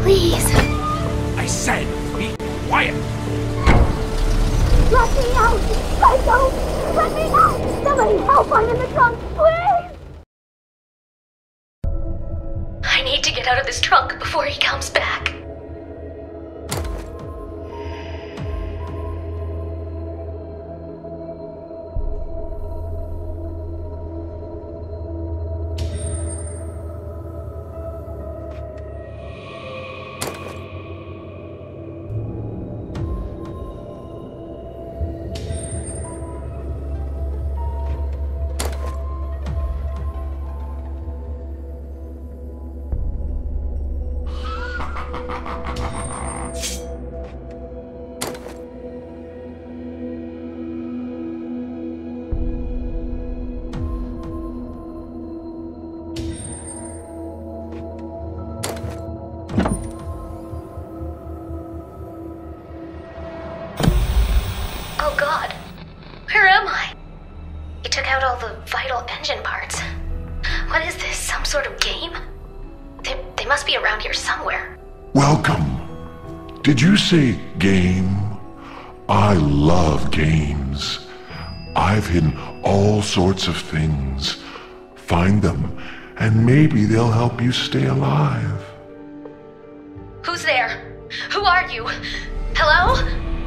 Please. I said, be quiet. Let me out! Psycho! Let me out! Somebody help! I'm in the trunk, please! I need to get out of this trunk before he comes back. Oh God, where am I? He took out all the vital engine parts. What is this, some sort of game? They must be around here somewhere. Welcome. Did you say game? I love games. I've hidden all sorts of things. Find them, and maybe they'll help you stay alive. Who's there? Who are you? Hello?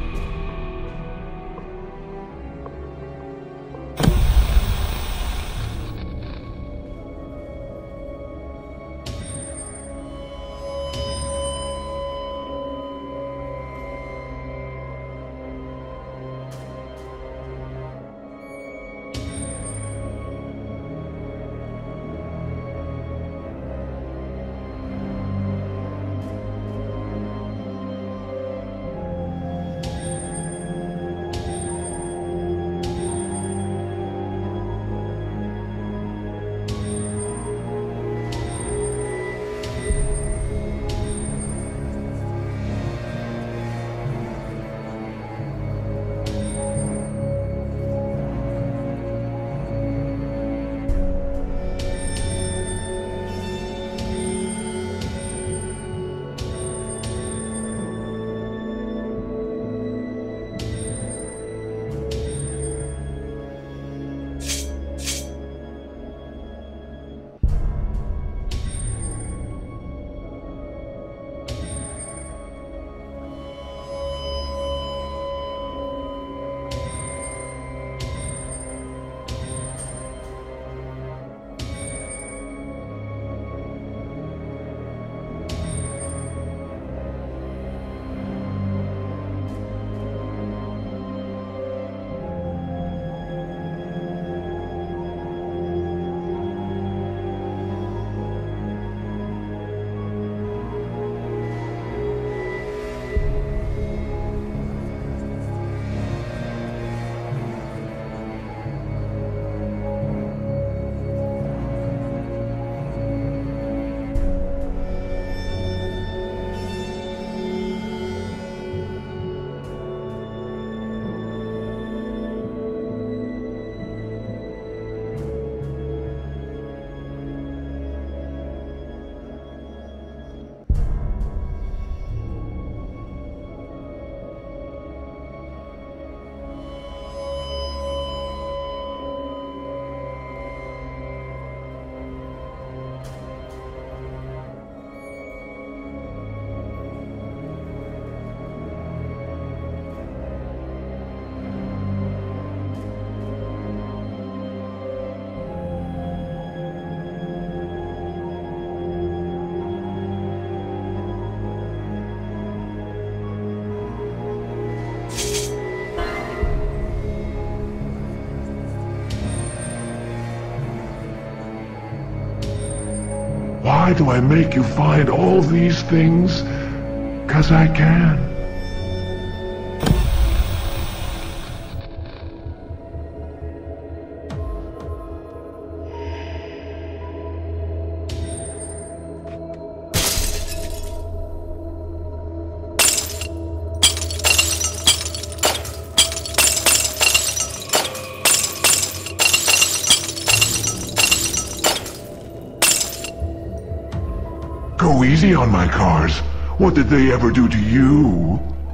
Why do I make you find all these things? 'Cause I can. Go easy on my cars. What did they ever do to you?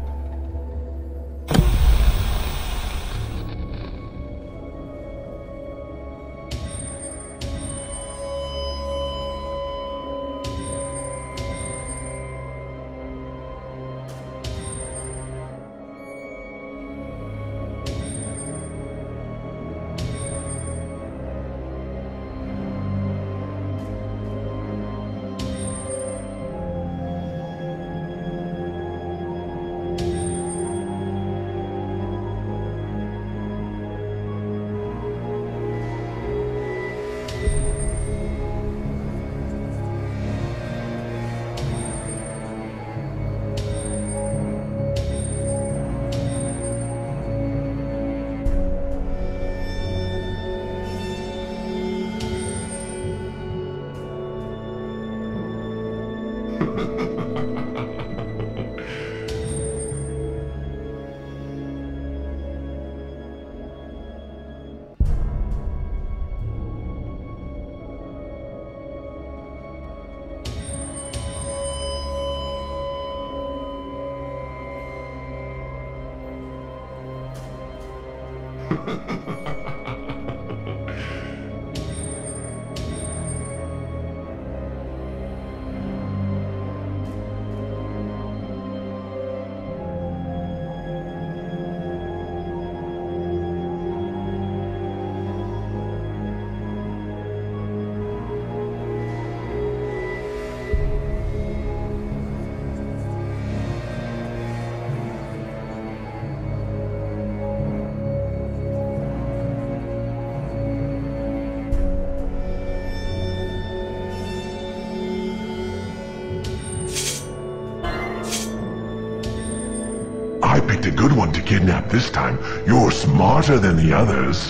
I picked a good one to kidnap this time. You're smarter than the others.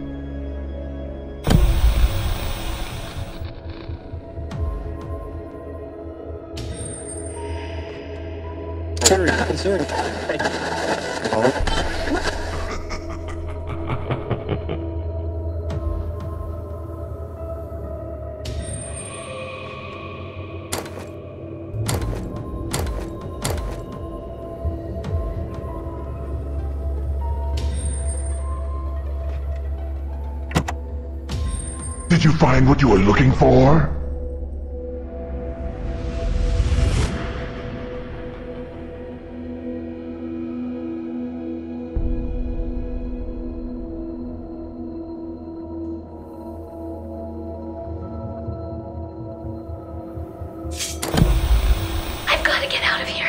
Did you find what you were looking for? I've got to get out of here.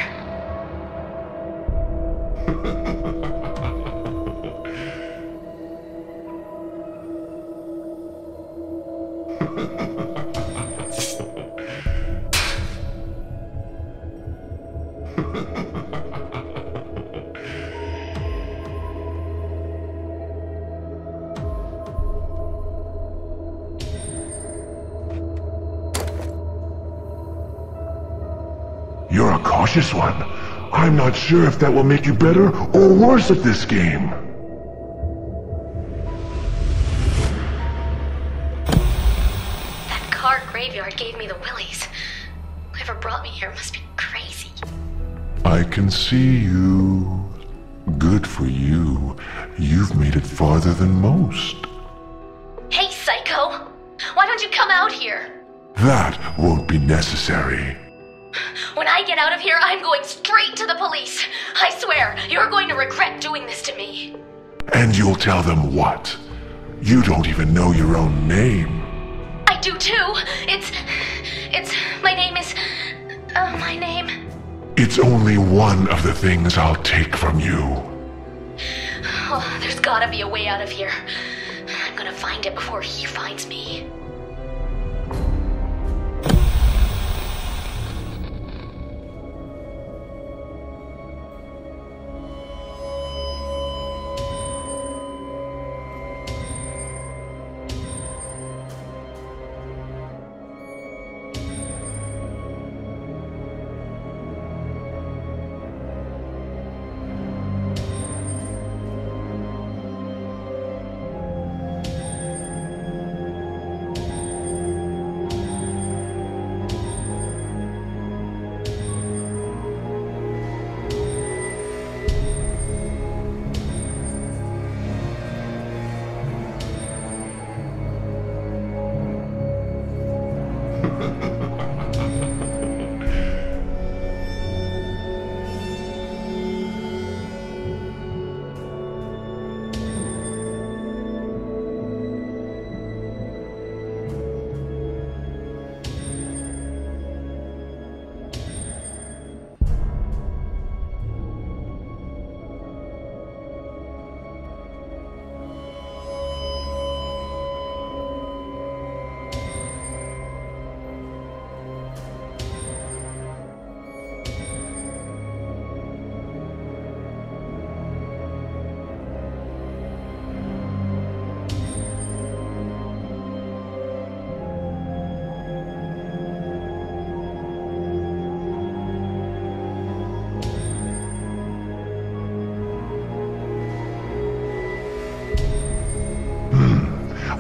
You're a cautious one. I'm not sure if that will make you better or worse at this game. That car graveyard gave me the willies. Whoever brought me here must be crazy. I can see you. Good for you. You've made it farther than most. Hey, Psycho! Why don't you come out here? That won't be necessary. When I get out of here, I'm going straight to the police. I swear, you're going to regret doing this to me. And you'll tell them what? You don't even know your own name. I do too. My name. It's only one of the things I'll take from you. Oh, there's gotta be a way out of here. I'm gonna find it before he finds me.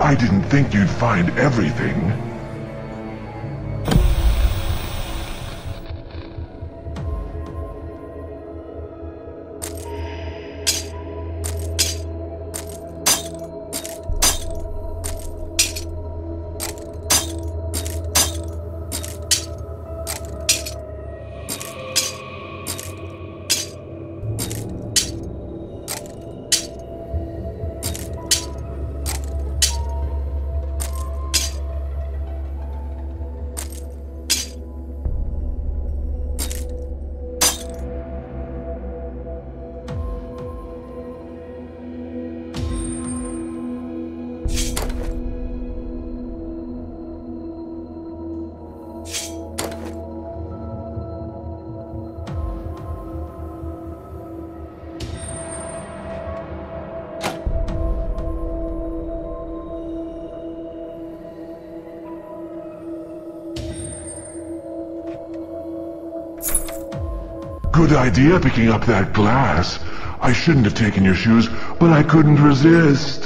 I didn't think you'd find everything. Good idea picking up that glass. I shouldn't have taken your shoes, but I couldn't resist.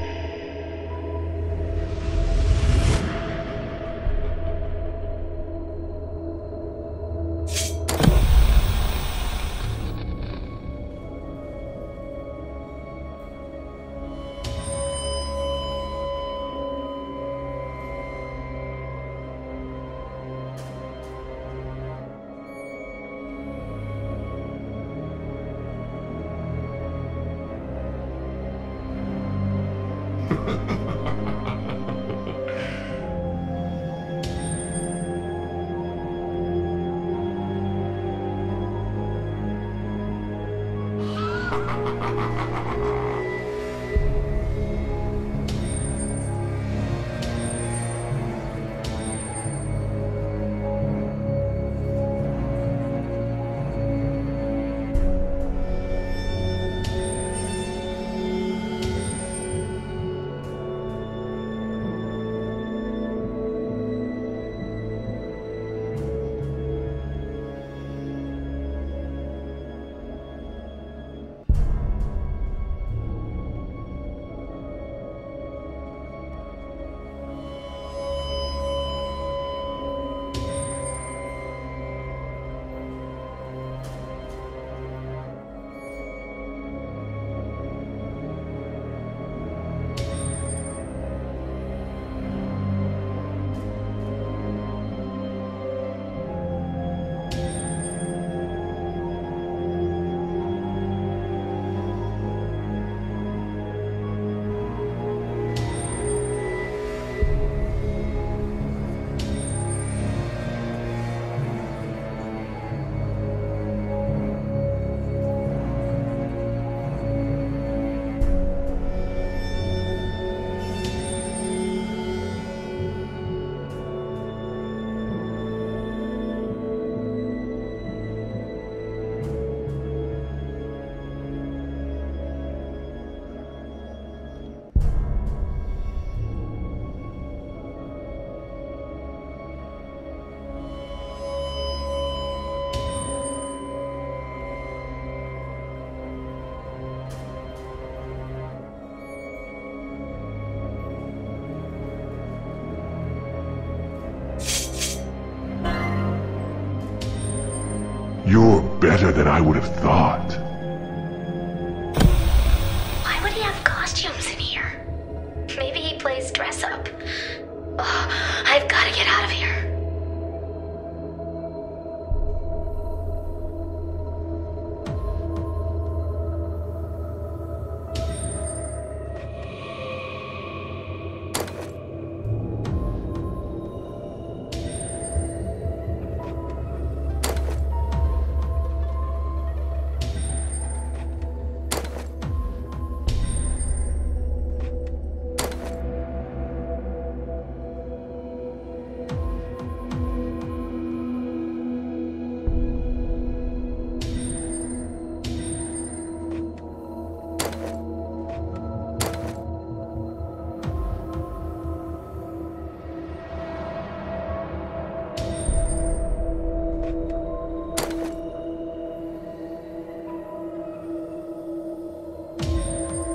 You're better than I would have thought. Why would he have costumes in here? Maybe he plays dress up. Oh, I've got to get out of here.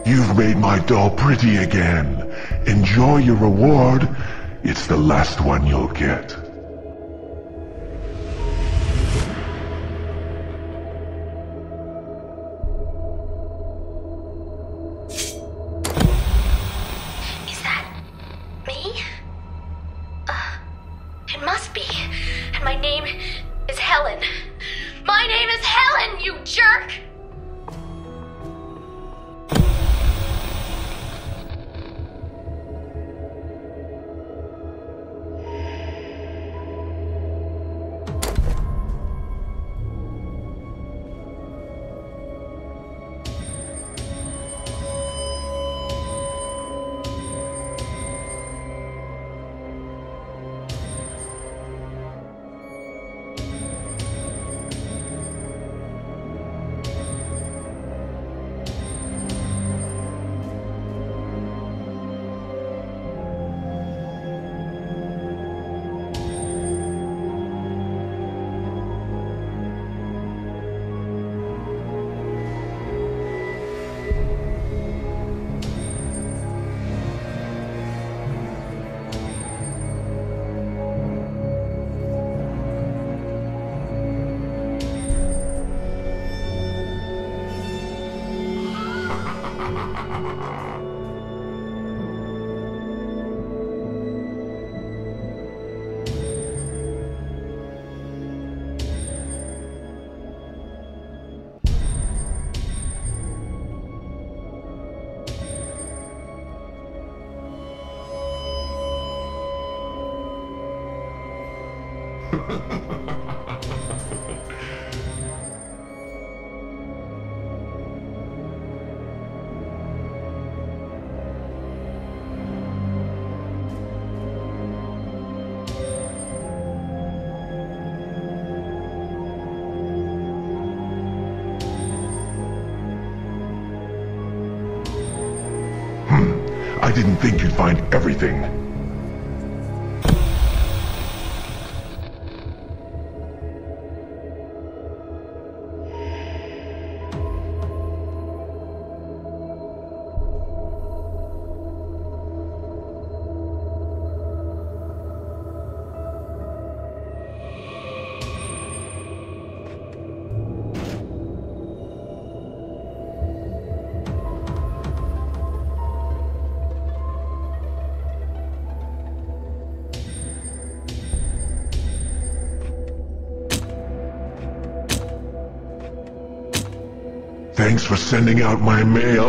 You've made my doll pretty again. Enjoy your reward. It's the last one you'll get. Is that me? It must be. And my name is Helen. My name is Helen, you jerk! I didn't think you'd find everything. Thanks for sending out my mail.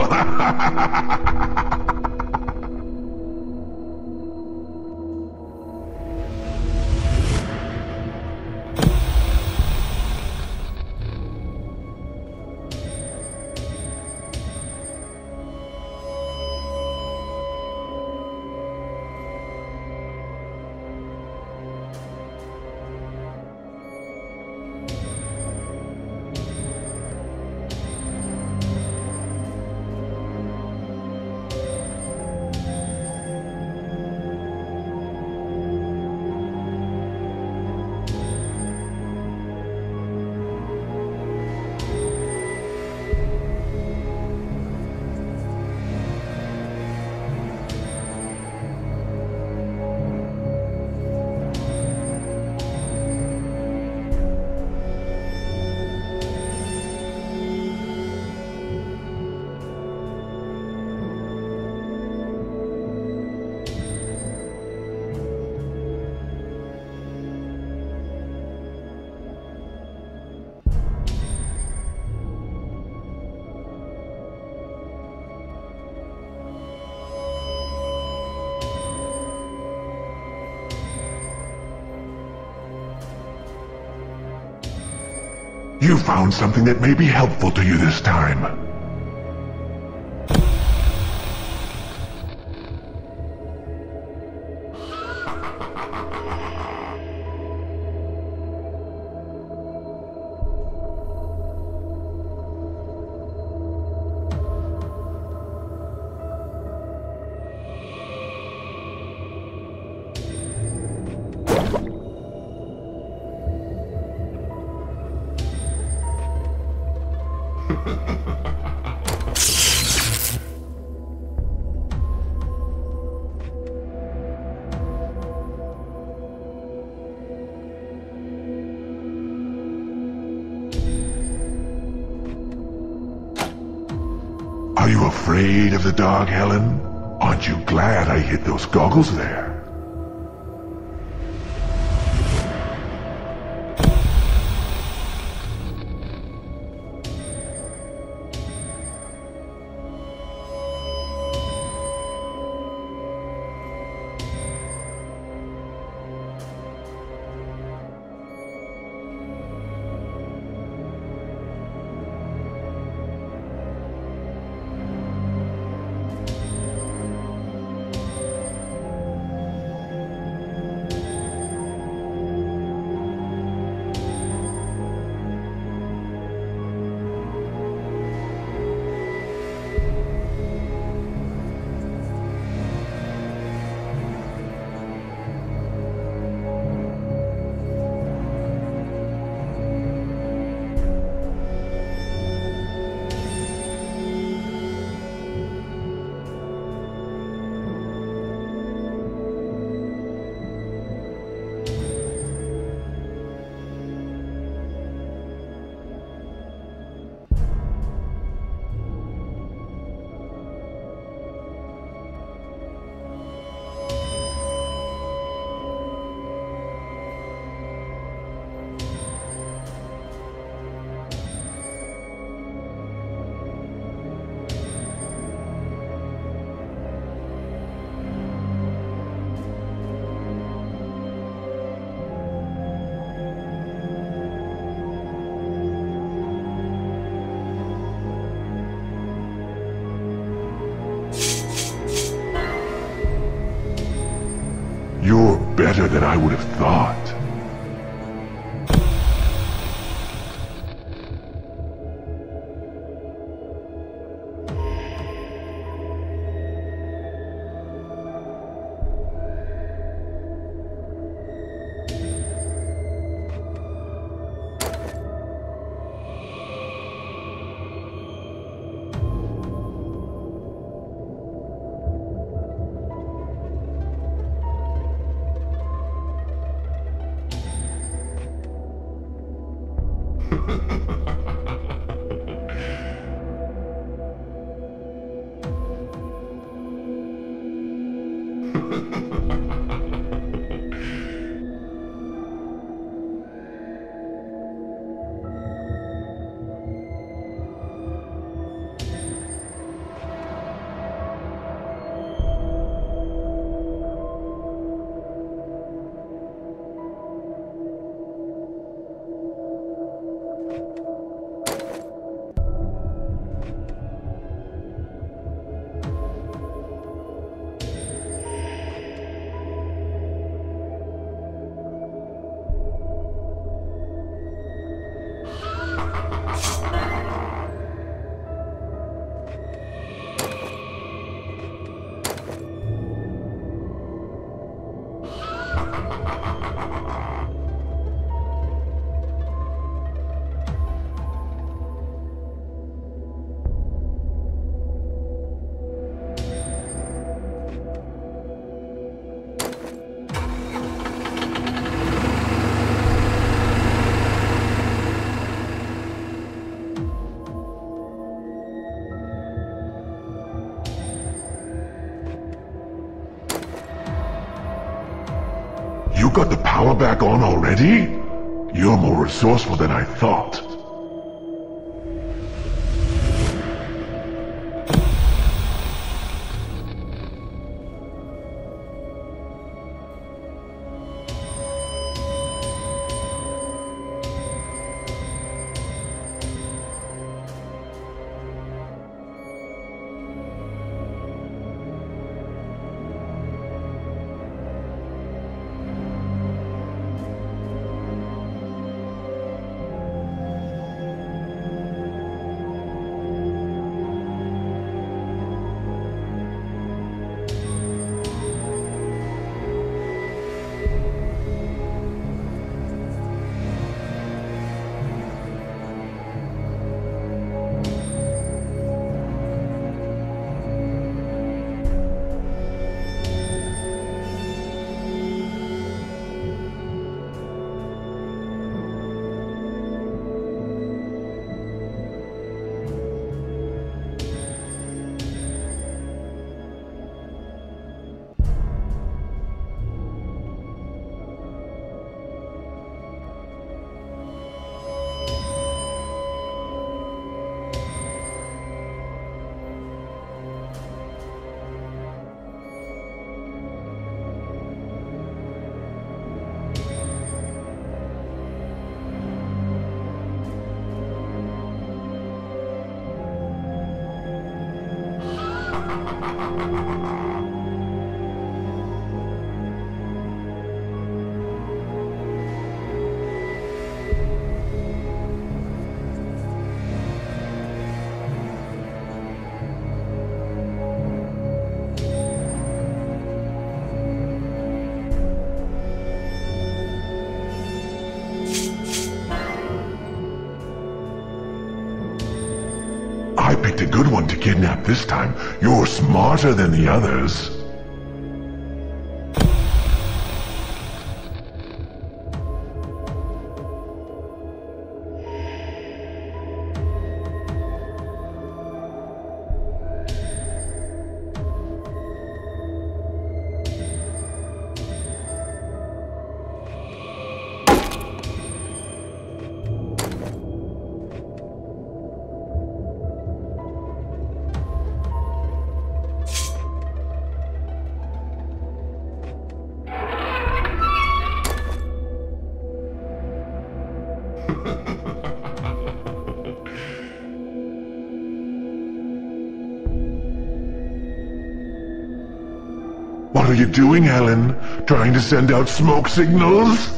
You found something that may be helpful to you this time. Are you afraid of the dark, Helen? Aren't you glad I hid those goggles there? You're better than I would have thought. You got the power back on already? You're more resourceful than I thought. I picked a good one to kidnap this time. You're smarter than the others. What are you doing, Helen? Trying to send out smoke signals?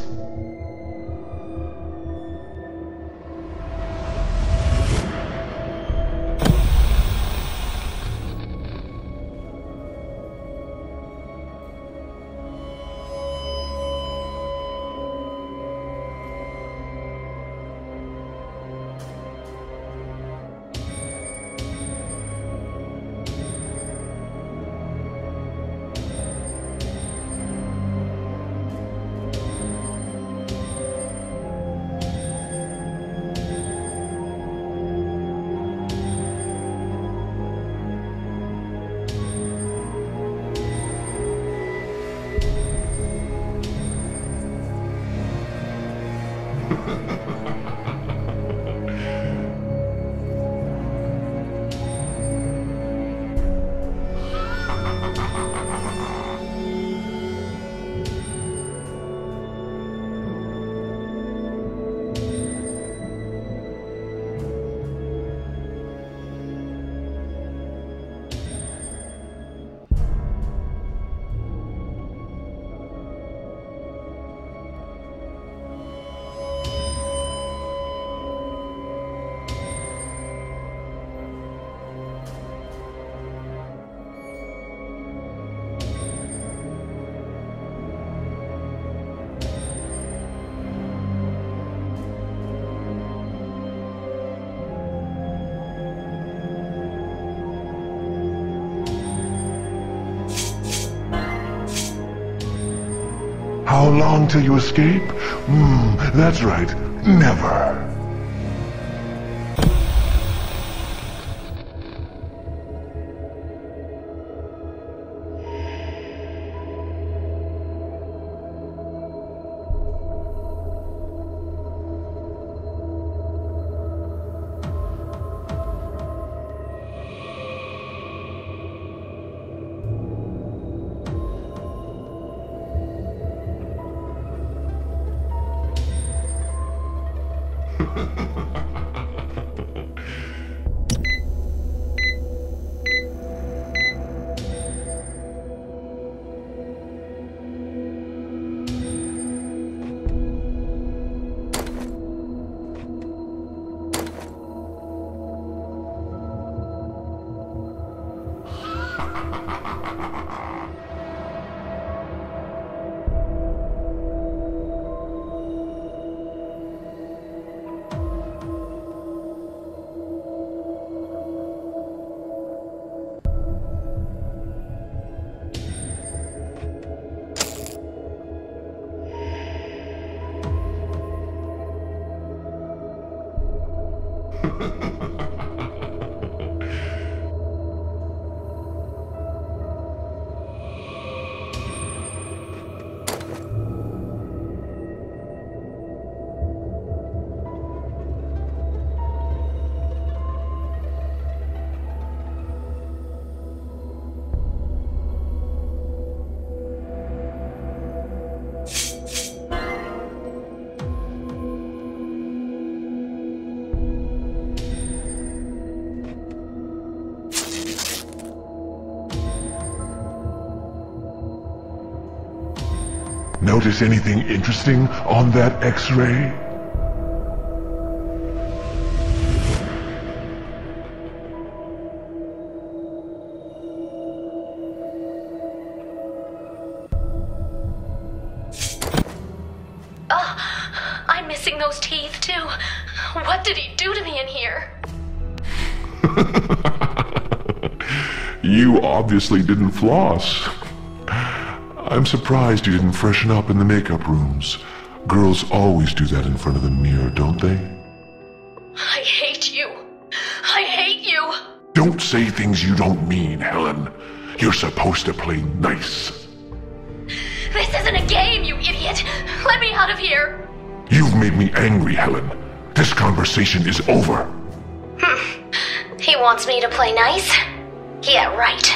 How long till you escape? That's right. Never. Notice anything interesting on that X-ray? I'm missing those teeth too. What did he do to me in here? You obviously didn't floss. I'm surprised you didn't freshen up in the makeup rooms. Girls always do that in front of the mirror, don't they? I hate you. I hate you. Don't say things you don't mean, Helen. You're supposed to play nice. This isn't a game, you idiot. Let me out of here. You've made me angry, Helen. This conversation is over. He wants me to play nice? Yeah, right.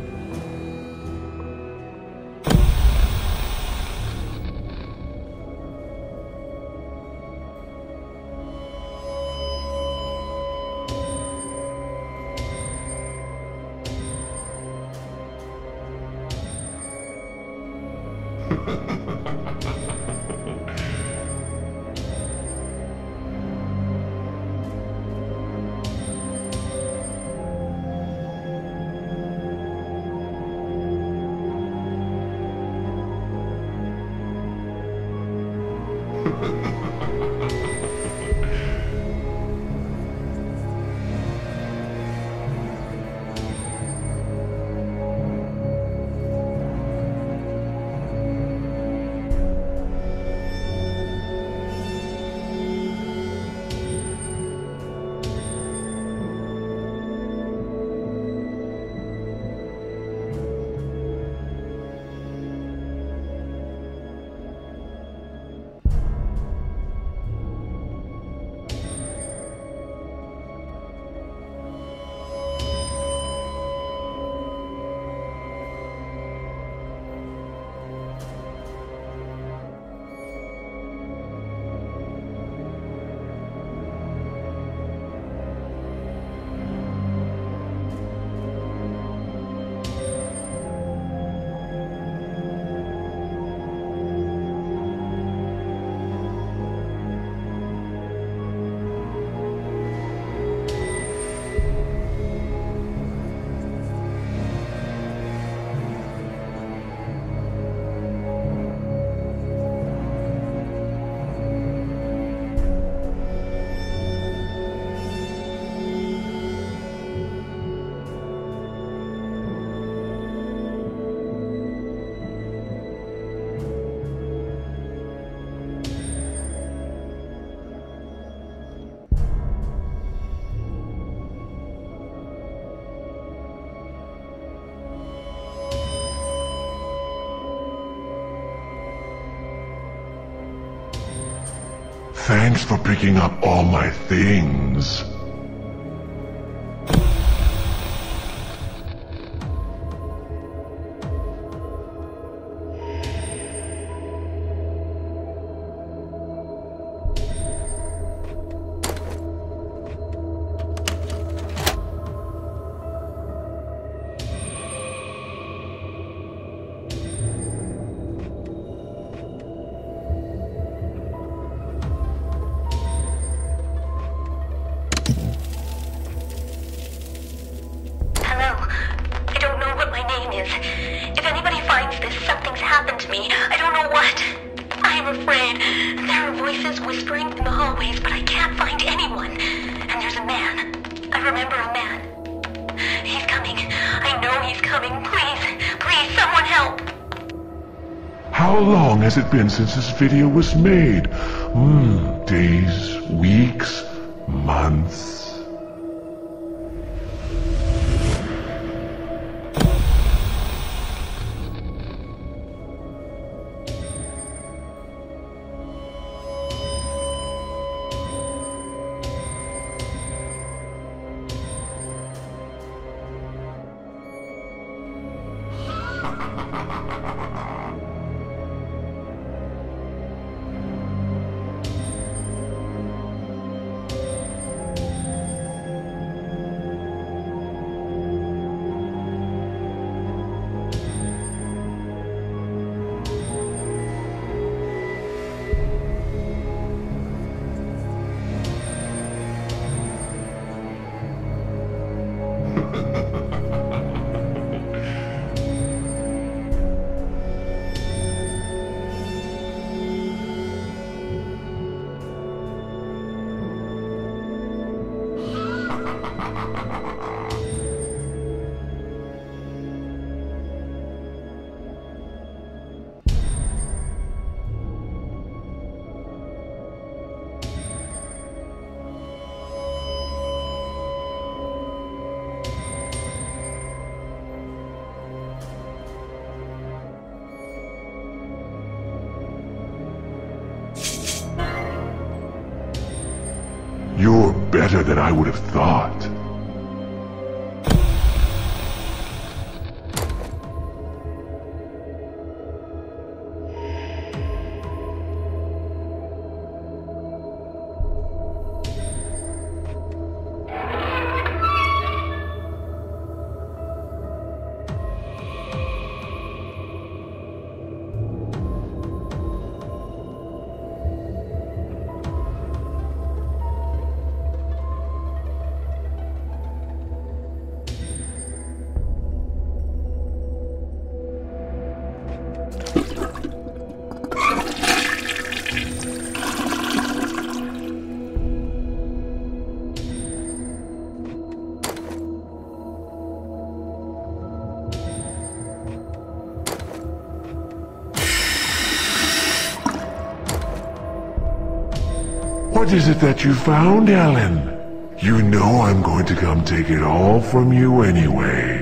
Thanks for picking up all my things. If anybody finds this, something's happened to me. I don't know what. I'm afraid. There are voices whispering in the hallways, but I can't find anyone. And there's a man. I remember a man. He's coming. I know he's coming. Please, someone help. How long has it been since this video was made? Days, weeks, months? You're better than I would have thought. What is it that you found, Ellen? You know I'm going to come take it all from you anyway.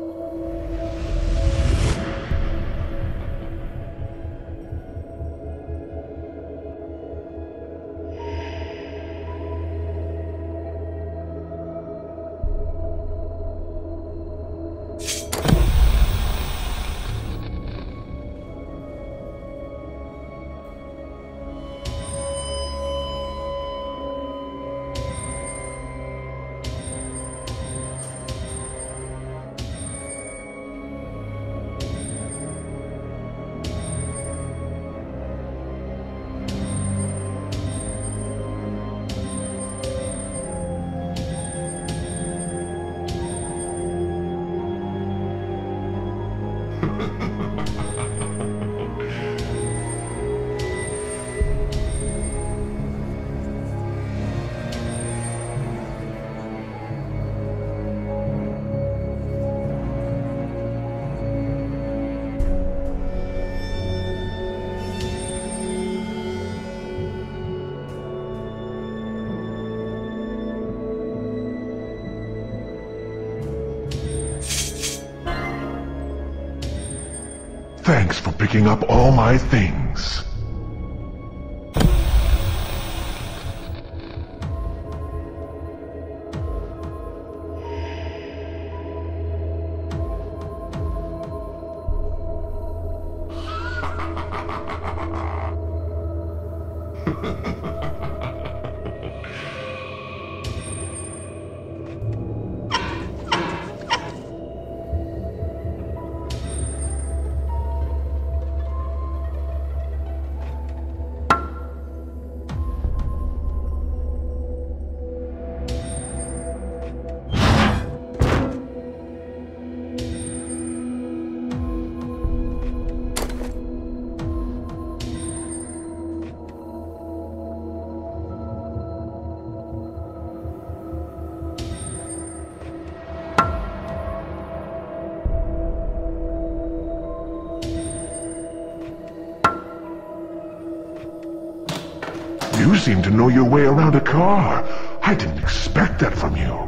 Thanks for picking up all my things. You seem to know your way around a car. I didn't expect that from you.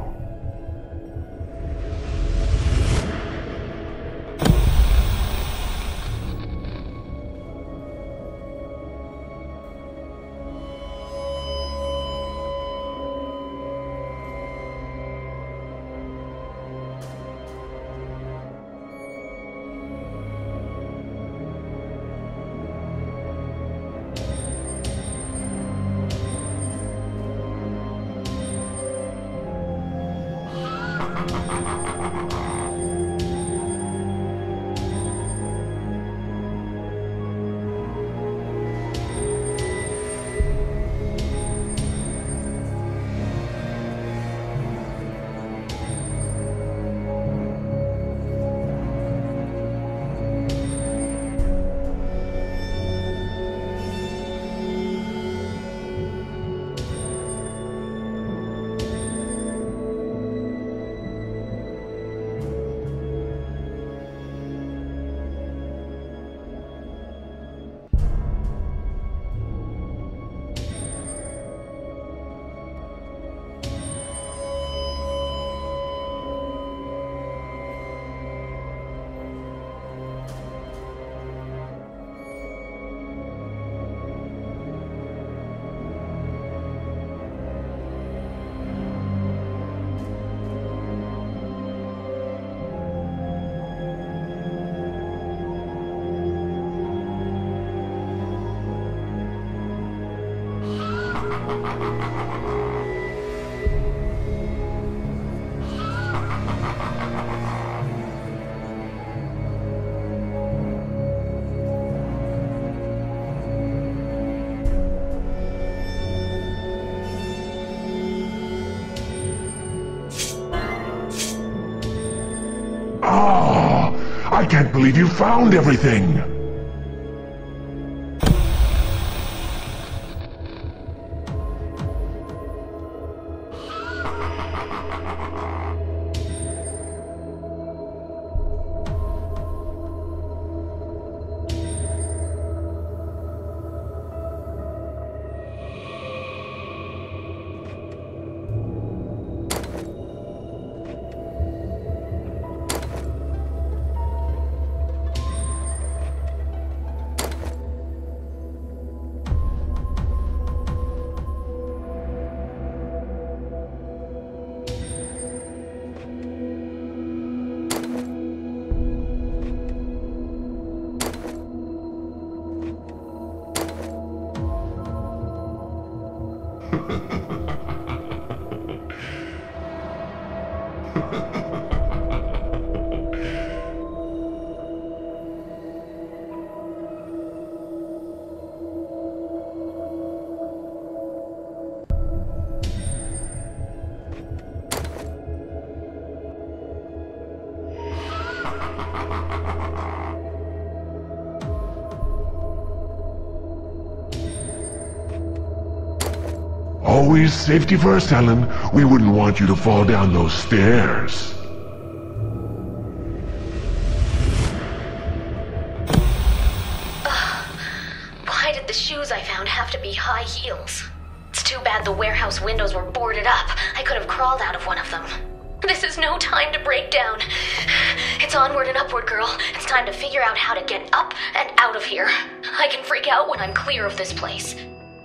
I can't believe you found everything! Always safety first, Helen. We wouldn't want you to fall down those stairs. Why did the shoes I found have to be high heels? It's too bad the warehouse windows were boarded up. I could have crawled out of one of them. This is no time to break down. It's onward and upward, girl. It's time to figure out how to get up and out of here. I can freak out when I'm clear of this place.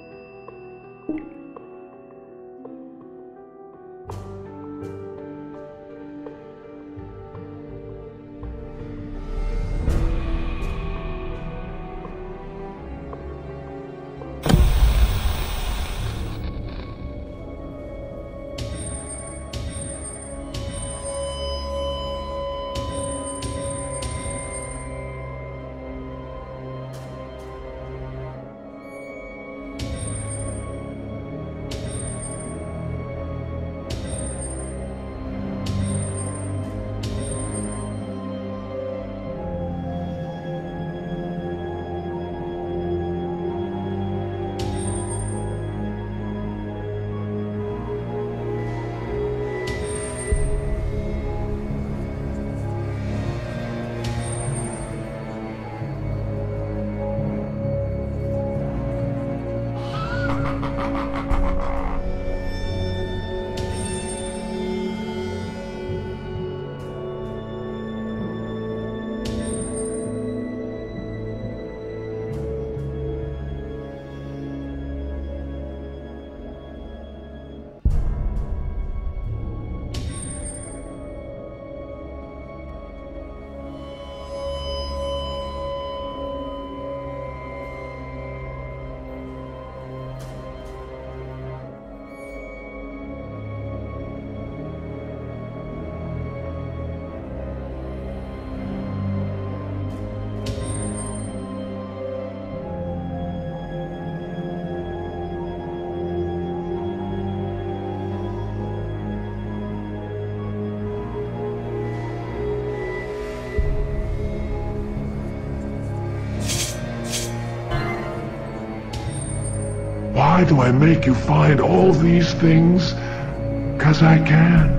Why do I make you find all these things? 'Cause I can.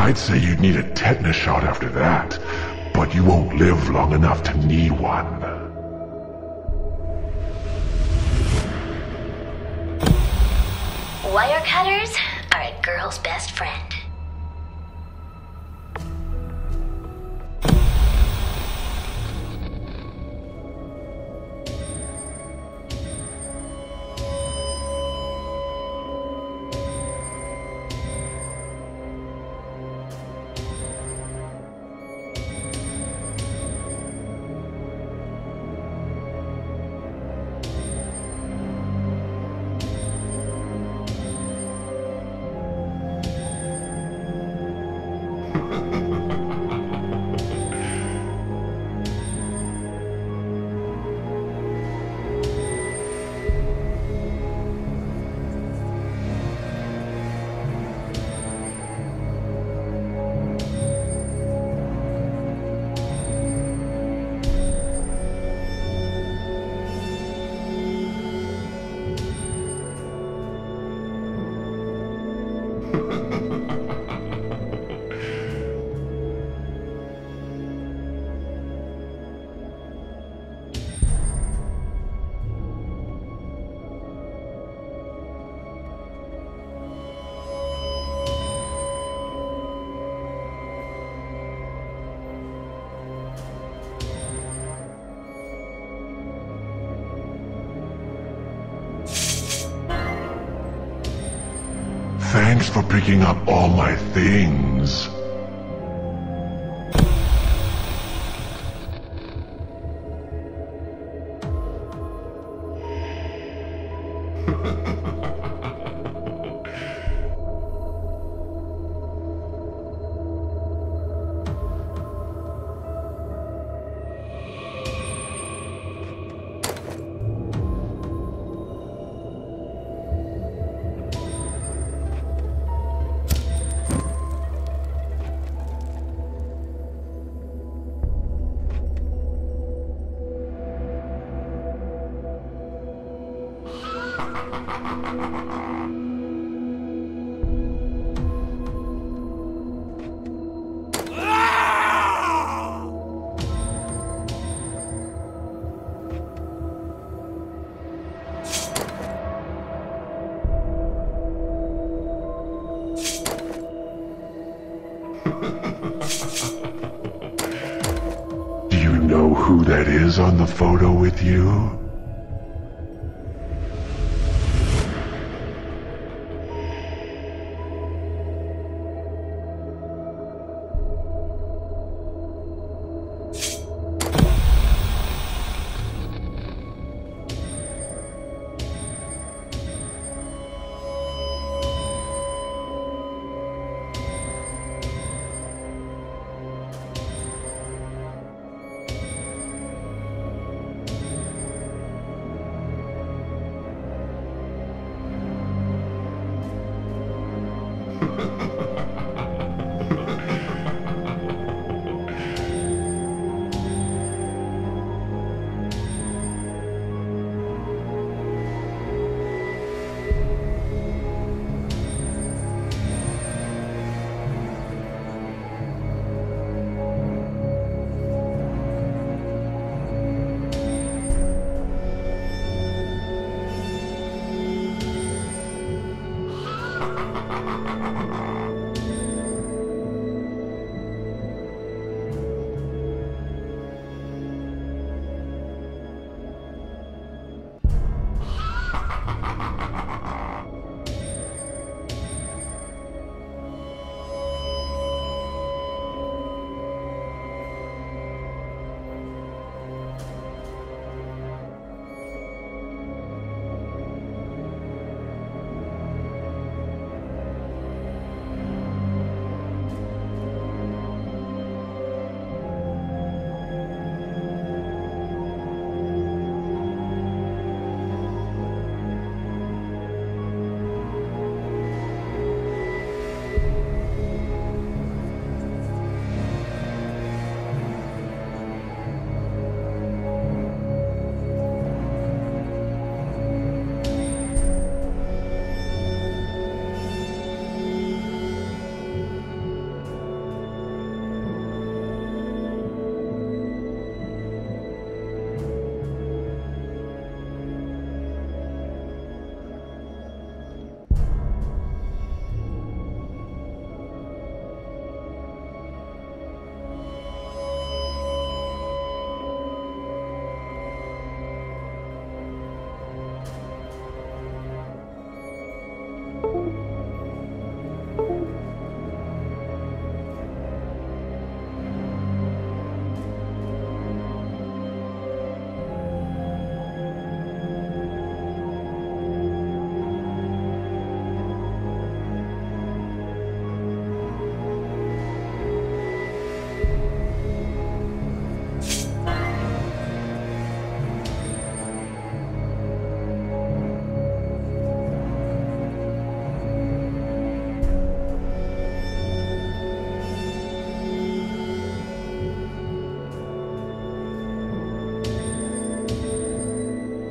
I'd say you'd need a tetanus shot after that, but you won't live long enough to need one. Wire cutters are a girl's best friend. Thanks for picking up all my things. Do you know who that is on the photo with you?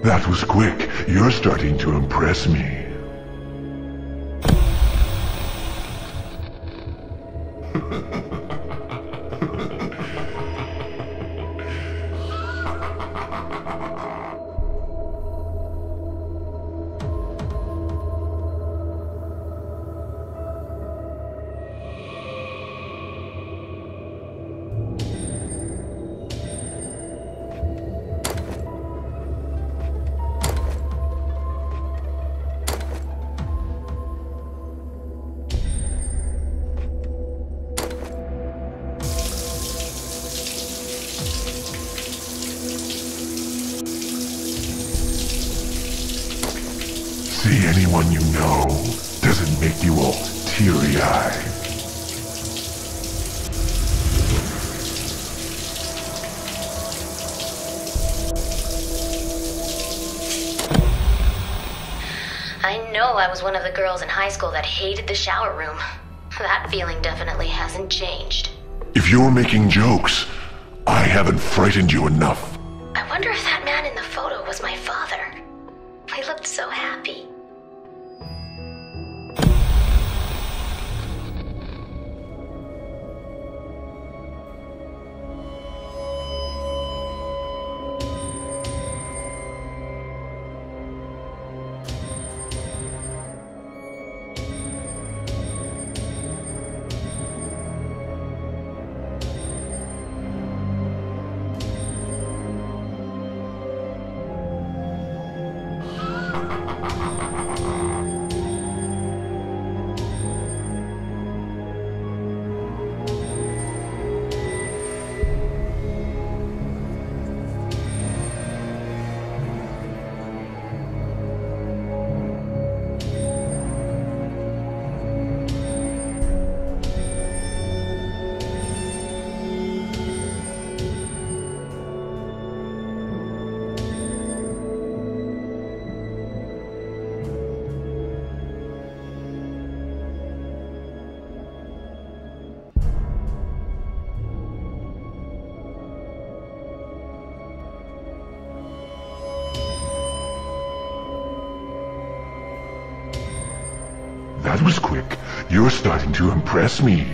That was quick. You're starting to impress me. See anyone you know? Does it make you all teary-eyed? I know I was one of the girls in high school that hated the shower room. That feeling definitely hasn't changed. If you're making jokes, I haven't frightened you enough. I wonder if that man in the photo was my father. He looked so happy. That was quick. You're starting to impress me.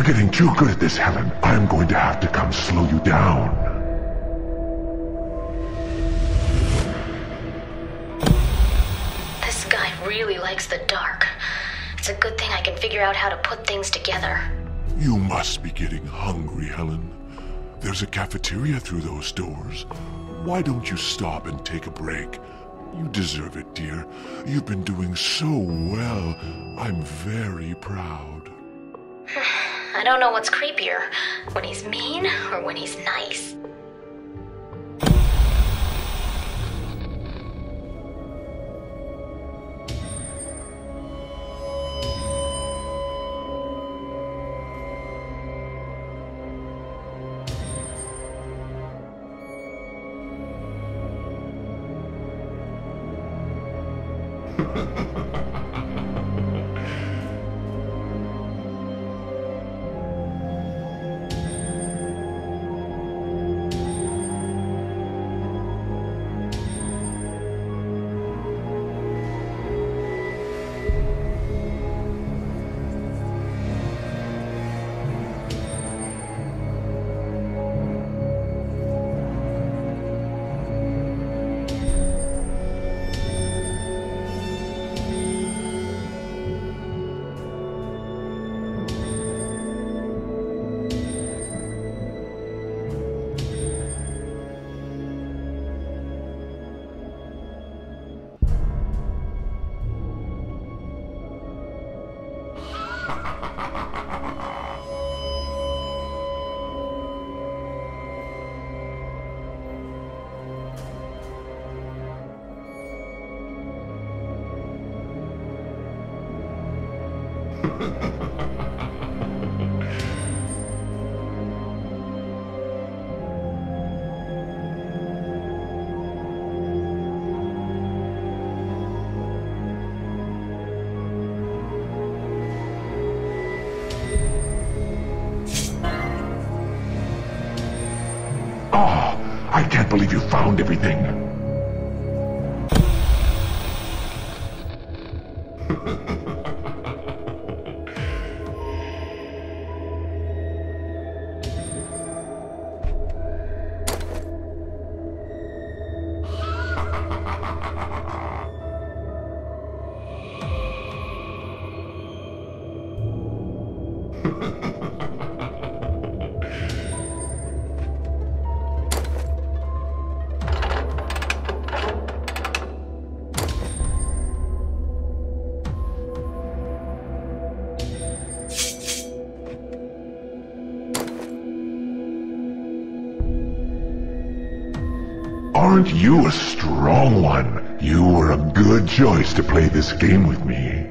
getting too good at this, Helen. I'm going to have to come slow you down. This guy really likes the dark. It's a good thing I can figure out how to put things together. You must be getting hungry, Helen. There's a cafeteria through those doors. Why don't you stop and take a break? You deserve it, dear. You've been doing so well. I'm very proud. I don't know what's creepier, when he's mean or when he's nice. I can't believe you found everything. Aren't you a strong one? You were a good choice to play this game with me.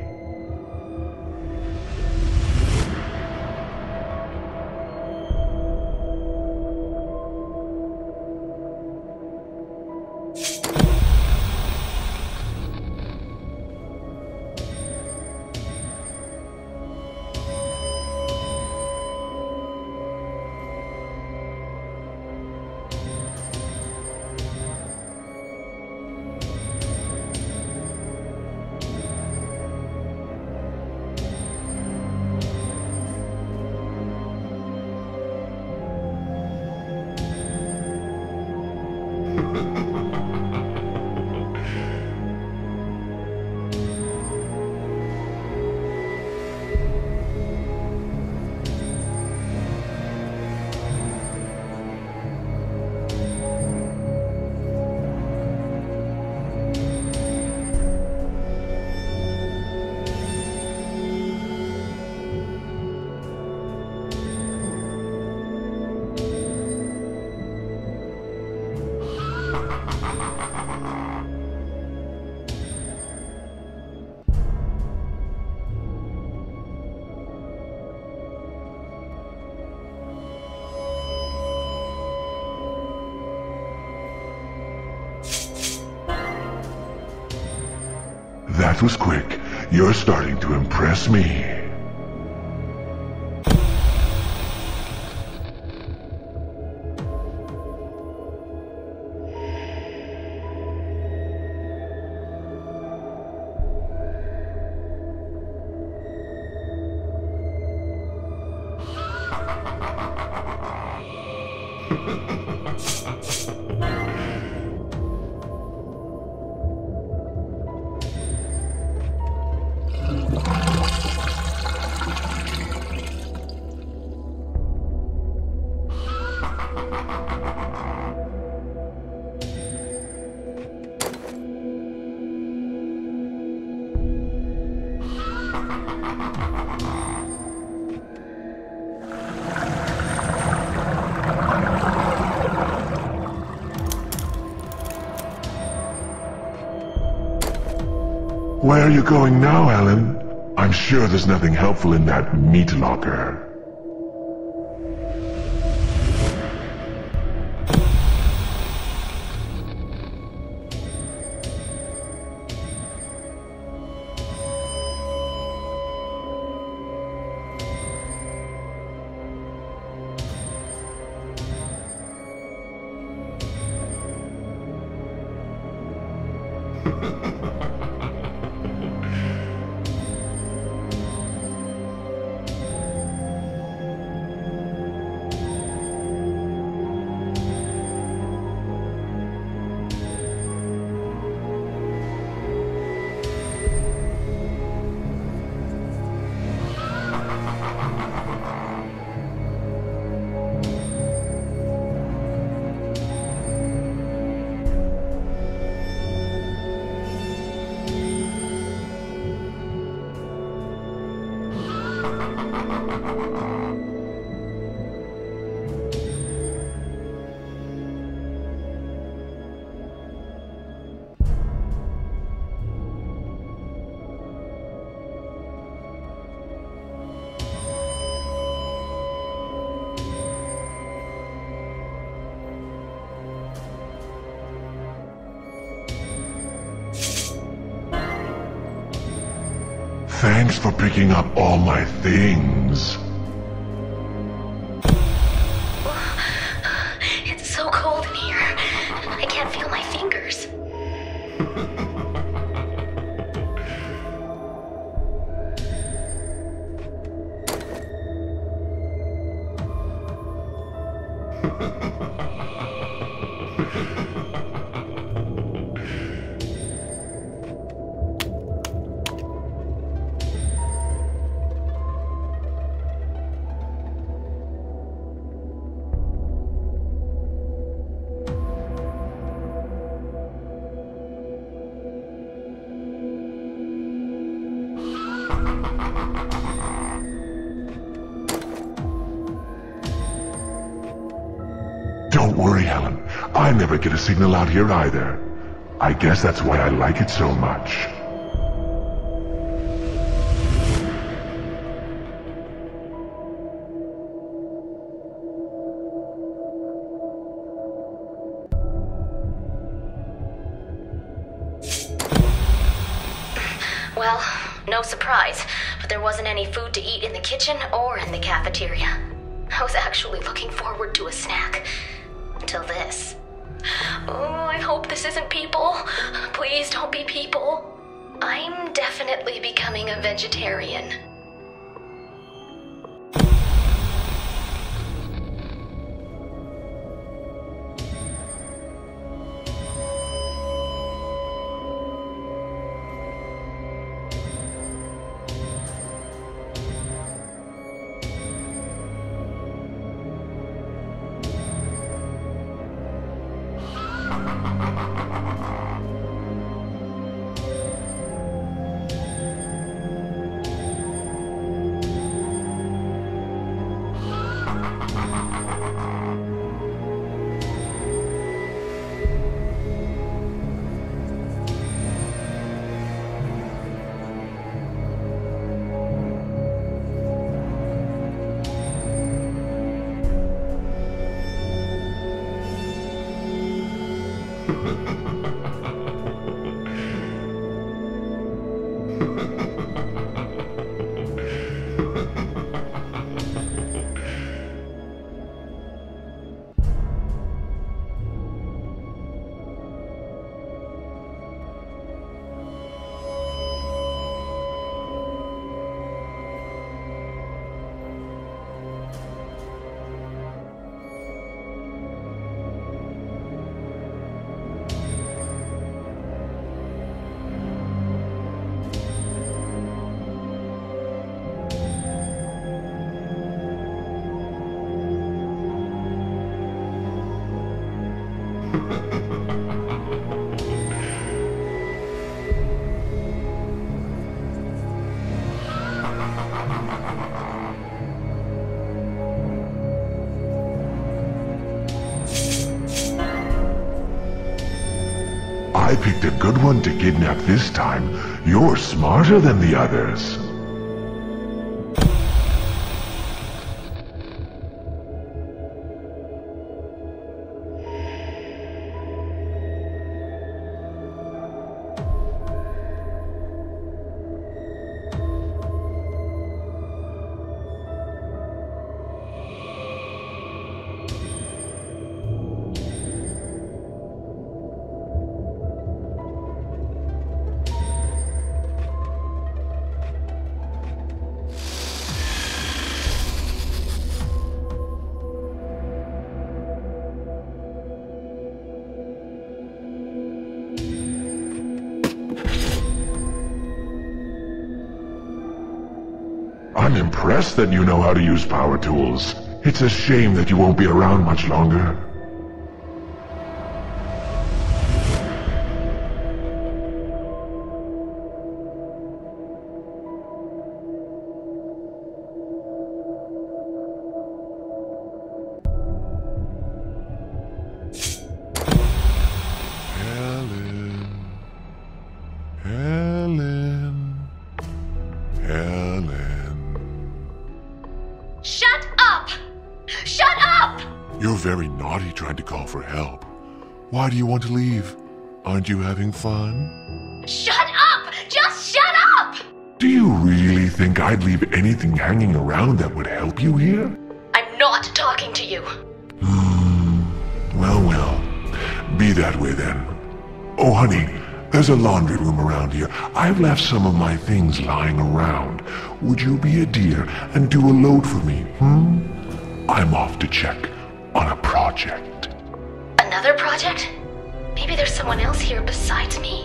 That was quick. You're starting to impress me. Where are you going now, Alan? I'm sure there's nothing helpful in that meat locker. Thanks for picking up all my things. It's so cold in here. I can't feel my fingers. Don't worry, Helen. I never get a signal out here either. I guess that's why I like it so much. Well, no surprise, but there wasn't any food to eat in the kitchen or in the cafeteria. I was actually looking forward to a snack. Until this. Oh, I hope this isn't people. Please don't be people. I'm definitely becoming a vegetarian. I picked a good one to kidnap this time. You're smarter than the others. I'm impressed that you know how to use power tools. It's a shame that you won't be around much longer. Shut up! Shut up! You're very naughty trying to call for help. Why do you want to leave? Aren't you having fun? Shut up! Just shut up! Do you really think I'd leave anything hanging around that would help you here? I'm not talking to you. Well. Be that way then. Oh, honey, there's a laundry room around here. I've left some of my things lying around. Would you be a dear and do a load for me, I'm off to check on a project. Another project? Maybe there's someone else here besides me.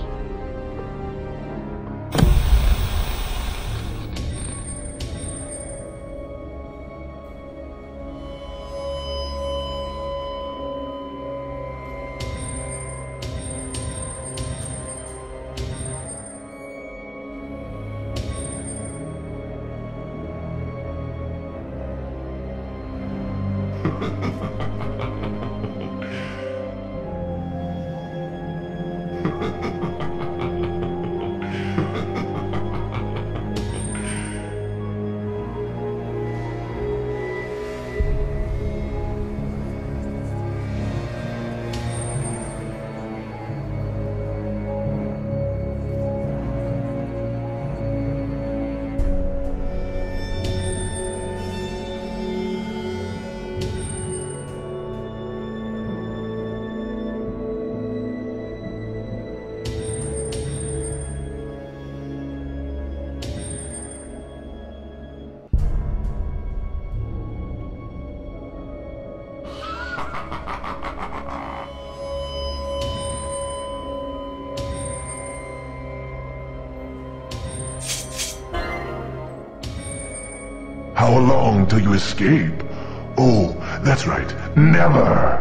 How long till you escape? Oh, that's right. Never!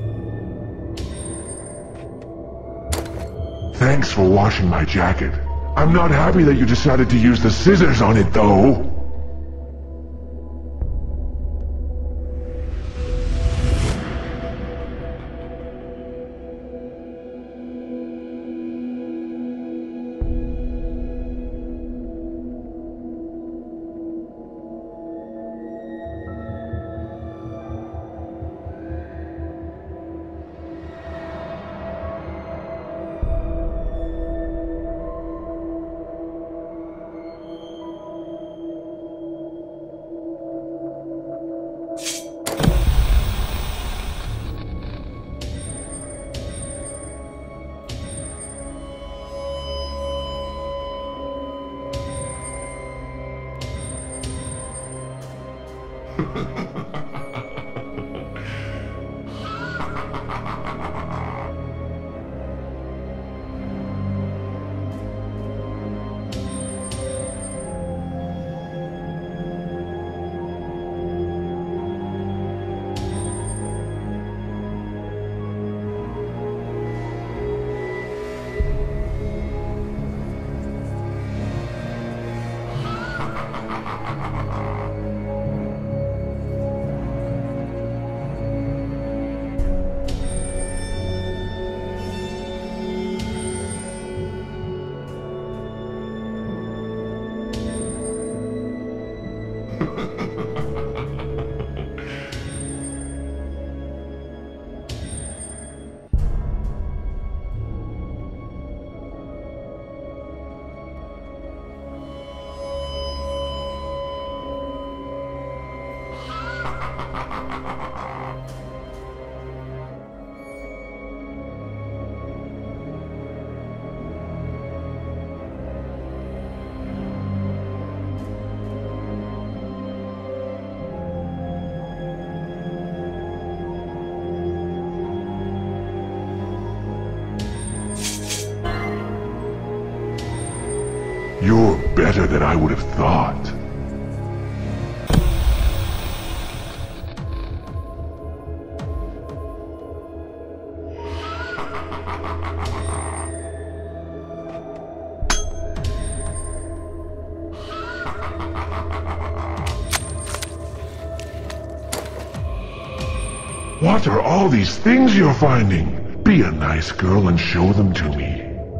Thanks for washing my jacket. I'm not happy that you decided to use the scissors on it, though. You're better than I would have thought. What are all these things you're finding? Be a nice girl and show them to me.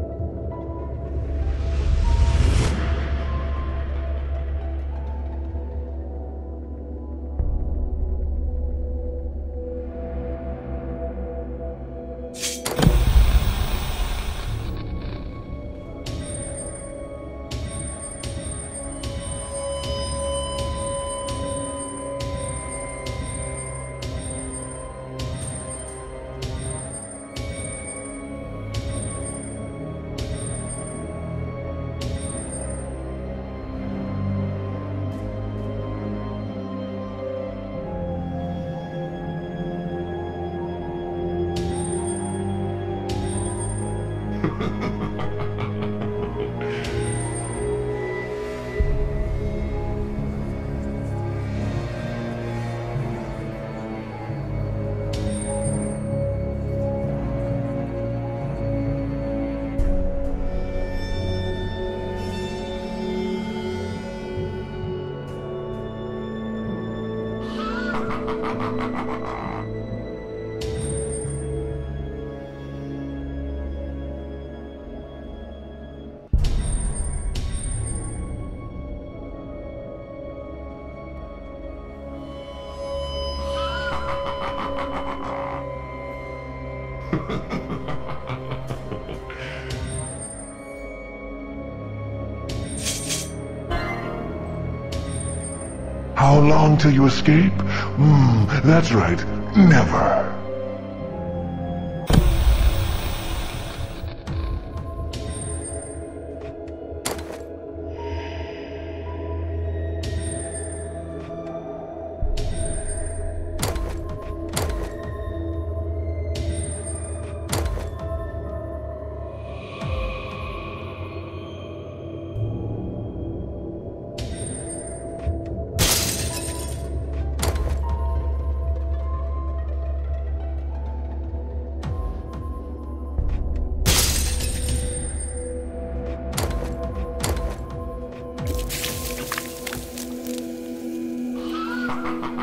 How long till you escape? That's right. Never.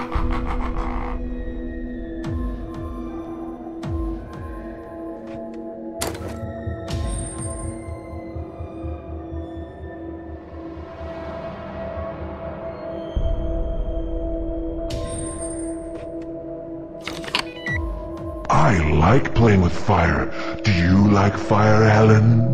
I like playing with fire. Do you like fire, Helen?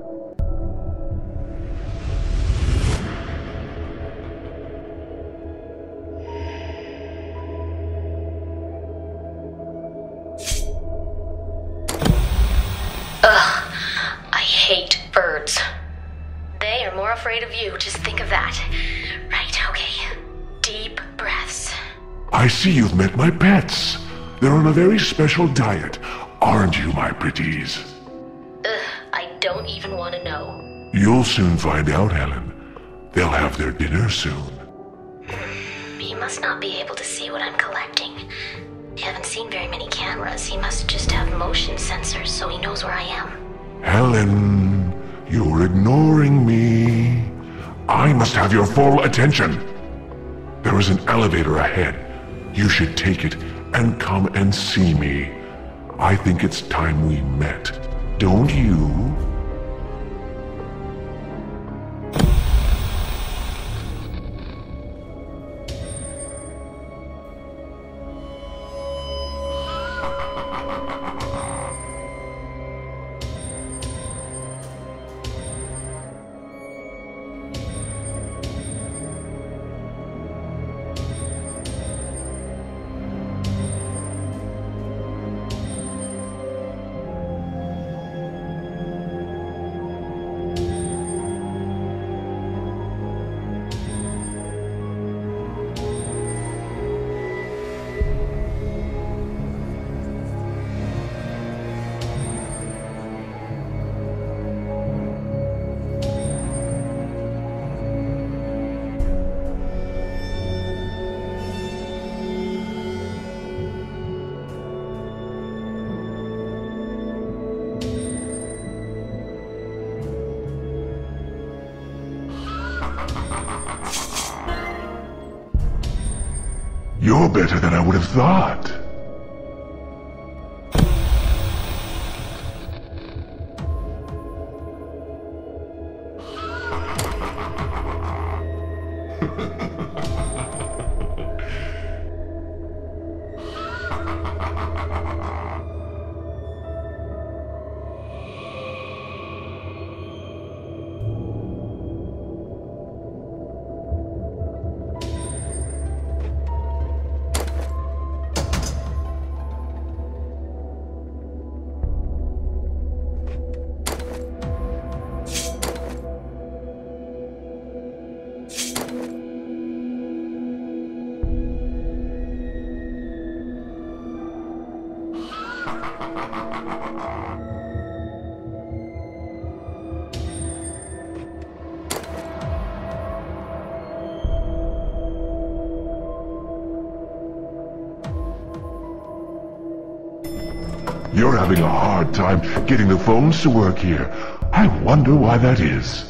Ugh, I hate birds. They are more afraid of you, just think of that. Right, okay. Deep breaths. I see you've met my pets. They're on a very special diet, aren't you, my pretties? Ugh, I don't even want to know. You'll soon find out, Helen. They'll have their dinner soon. He must not be able to see what I'm collecting. I haven't seen very many cameras. He must just have motion sensors so he knows where I am. Helen, you're ignoring me. I must have your full attention. There is an elevator ahead. You should take it and come and see me. I think it's time we met. Don't you? You're better than I would have thought. You're having a hard time getting the phones to work here. I wonder why that is.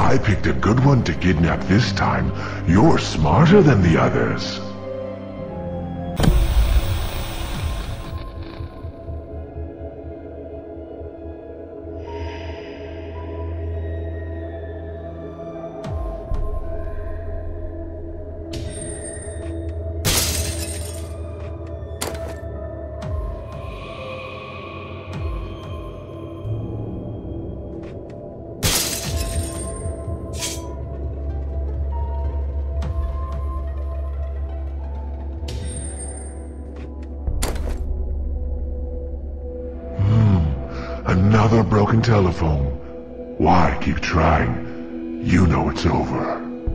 I picked a good one to kidnap this time. You're smarter than the others. Another broken telephone. Why keep trying? You know it's over.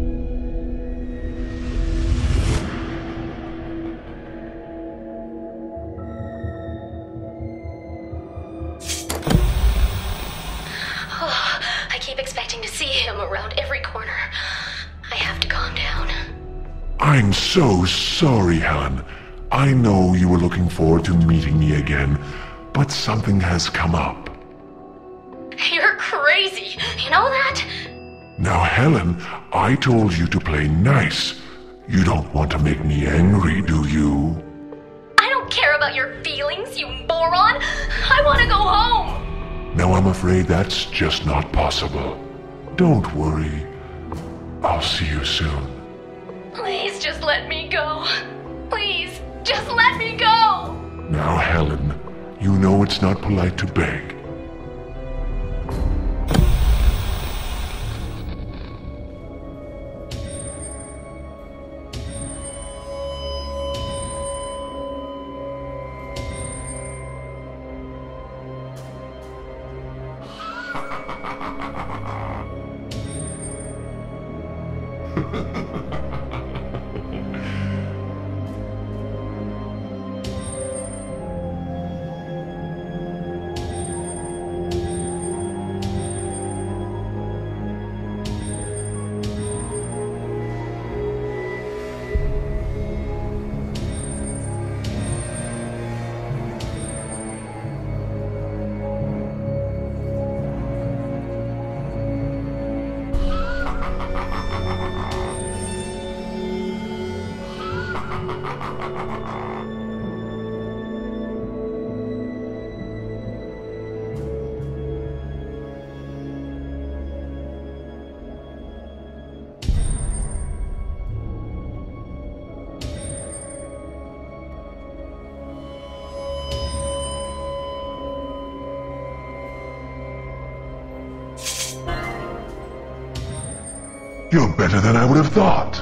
Oh, I keep expecting to see him around every corner. I have to calm down. I'm so sorry, Helen. I know you were looking forward to meeting me again, but something has come up. You're crazy. You know that? Now, Helen, I told you to play nice. You don't want to make me angry, do you? I don't care about your feelings, you moron. I want to go home. Now, I'm afraid that's just not possible. Don't worry. I'll see you soon. Please just let me go. Please, just let me go. Now, Helen, you know it's not polite to beg. You're better than I would have thought.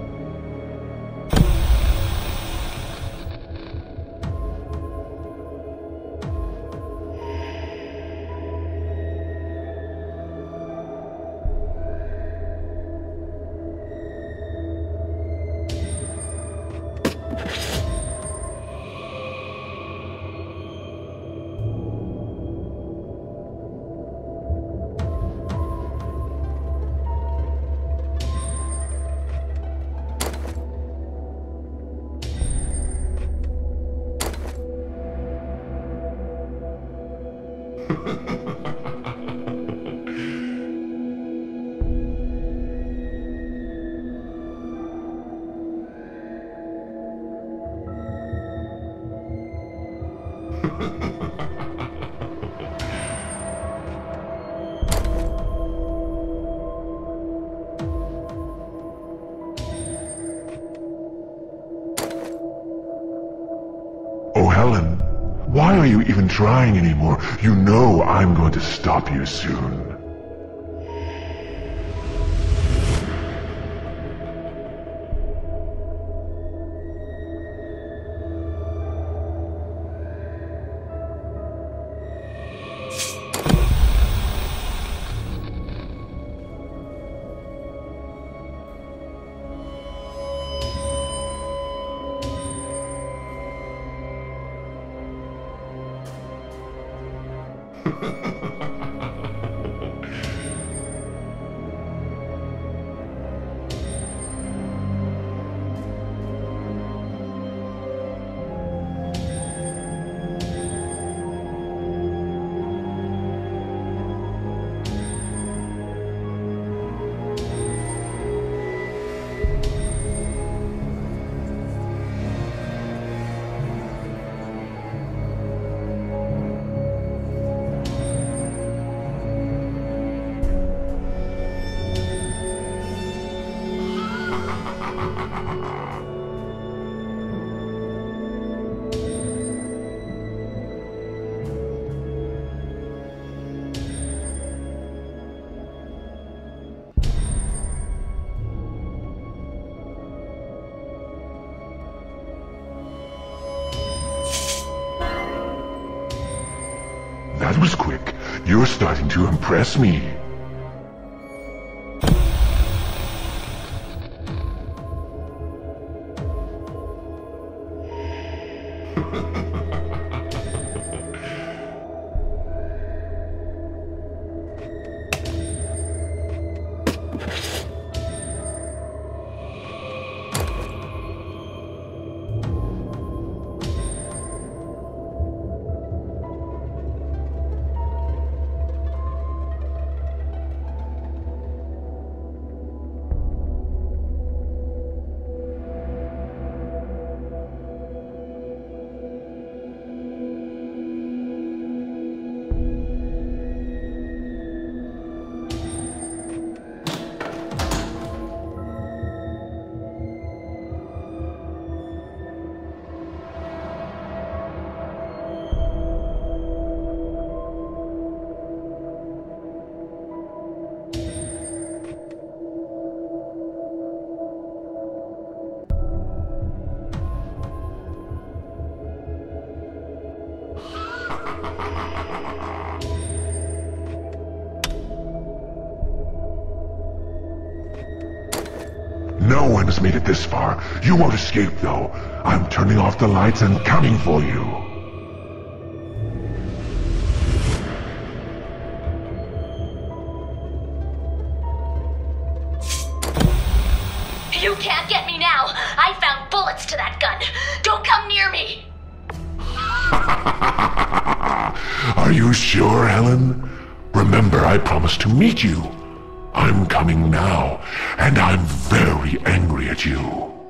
Oh, Helen, why are you even trying anymore? You know I'm going to stop you soon. was quick. You're starting to impress me. No one has made it this far. You won't escape, though. I'm turning off the lights and coming for you. You can't get me now! I found bullets to that gun! Don't come near me! Are you sure, Helen? Remember, I promised to meet you. I'm coming now, and I'm very angry at you.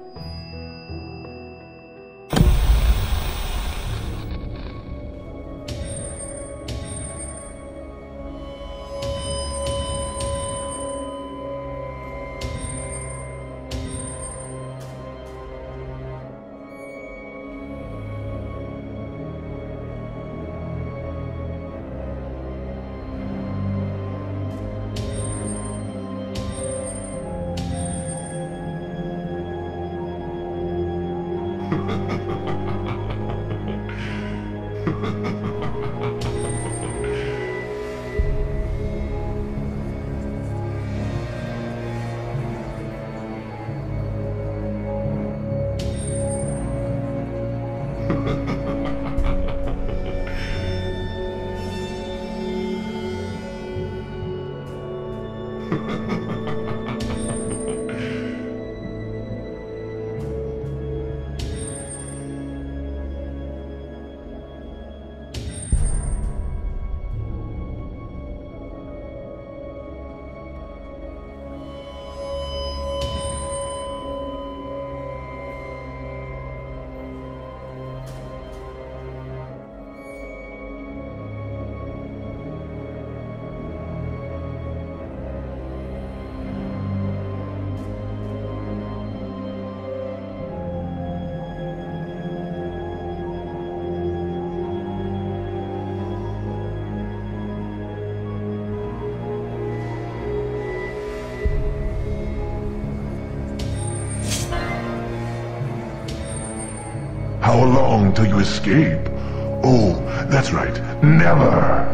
How long till you escape? Oh, that's right. Never!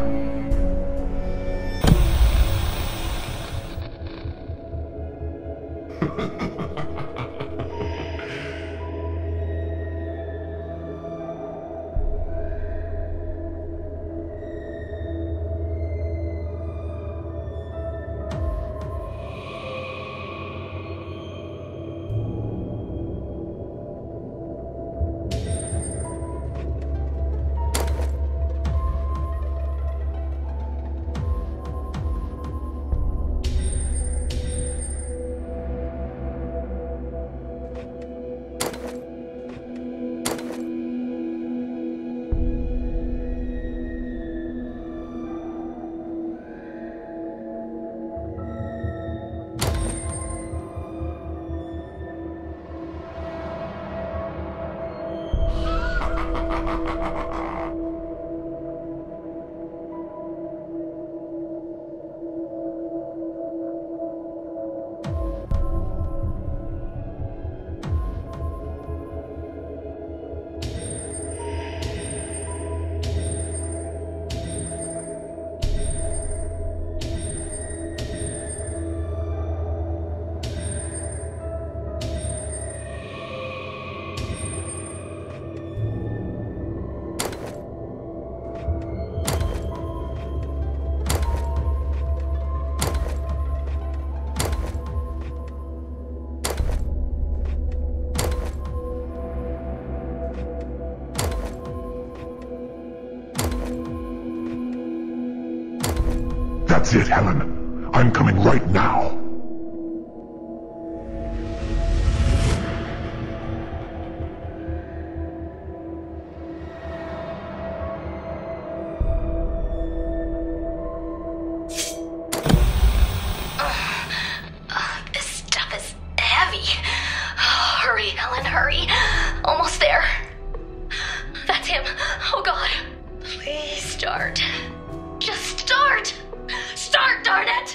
That's it, Helen. I'm coming right now. This stuff is heavy. Hurry, Helen, hurry. Almost there. That's him. Oh God. Please start. Just start. Start, darn it.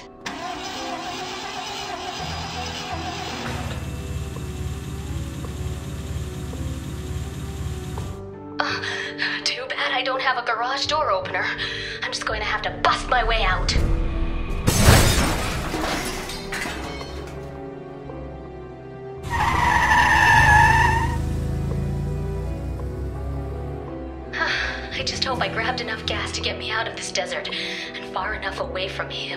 Too bad I don't have a garage door opener. I'm just going to have to bust my way out. I just hope I grabbed enough gas to get me out of this desert and far enough away from him.